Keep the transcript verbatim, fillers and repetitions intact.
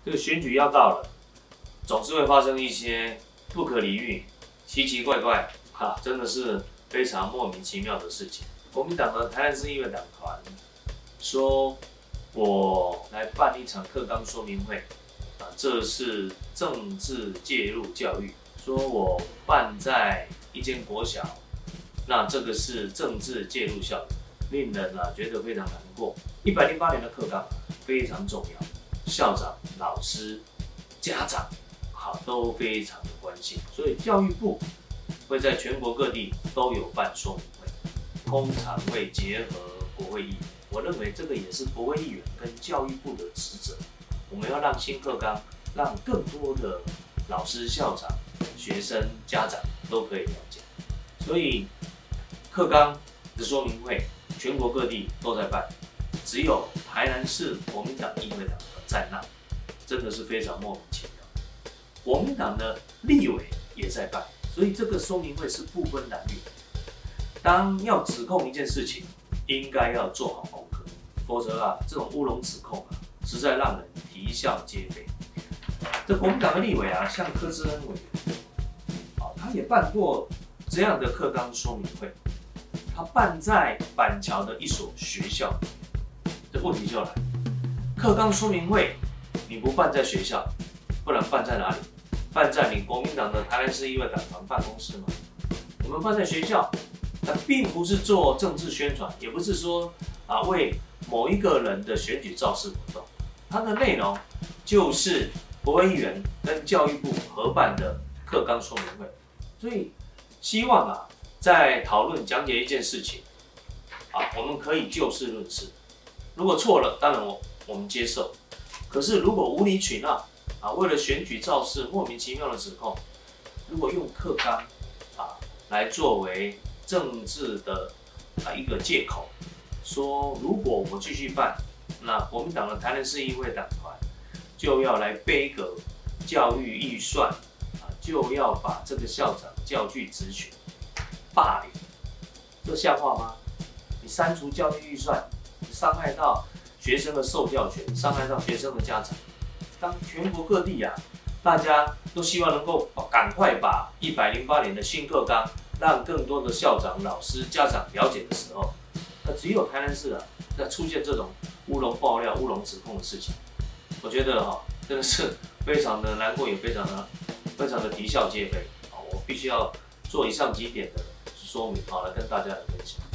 这个选举要到了，总是会发生一些不可理喻、奇奇怪怪，哈，真的是非常莫名其妙的事情。国民党的台南市议员党团说，我来办一场课纲说明会，啊，这是政治介入教育，说我办在一间国小，那这个是政治介入校园，令人啊觉得非常难过。一百零八年的课纲非常重要。 校长、老师、家长，好都非常的关心，所以教育部会在全国各地都有办说明会，通常会结合国会议员。我认为这个也是国会议员跟教育部的职责。我们要让新课纲，让更多的老师、校长、学生、家长都可以了解。所以课纲的说明会，全国各地都在办，只有台南市国民党议会党在那，真的是非常莫名其妙。国民党的立委也在办，所以这个说明会是不分蓝绿。当要指控一件事情，应该要做好功课，否则啊，这种乌龙指控啊，实在让人啼笑皆非。这国民党的立委啊，像柯志恩委员，啊，他也办过这样的课纲说明会，他办在板桥的一所学校。这问题就来了。 课纲说明会，你不办在学校，不然办在哪里？办在你国民党的台南市议会党团办公室吗？我们办在学校，它并不是做政治宣传，也不是说啊为某一个人的选举造势活动，它的内容就是国会议员跟教育部合办的课纲说明会。所以希望啊，在讨论讲解一件事情，啊，我们可以就事论事，如果错了，当然我。 我们接受，可是如果无理取闹啊，为了选举造势莫名其妙的指控，如果用课纲啊来作为政治的啊一个借口，说如果我继续办，那国民党的台南市议会党团就要来背个教育预算啊，就要把这个校长叫去质询、霸凌，这像话吗？你删除教育预算，伤害到 学生的受教权，伤害到学生的家长。当全国各地啊，大家都希望能够赶快把一百零八年的新课纲，让更多的校长、老师、家长了解的时候，那只有台南市啊，在出现这种乌龙爆料、乌龙指控的事情，我觉得哈、哦，真的是非常的难过，也非常的非常的啼笑皆非啊！我必须要做以上几点的说明，好来跟大家来分享。